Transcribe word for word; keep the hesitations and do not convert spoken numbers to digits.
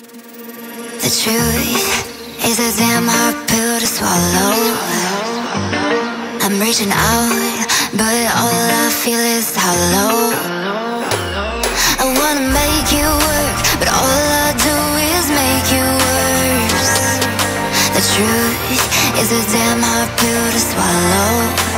The truth is a damn hard pill to swallow. I'm reaching out, but all I feel is hollow. I wanna make you work, but all I do is make you worse. The truth is a damn hard pill to swallow.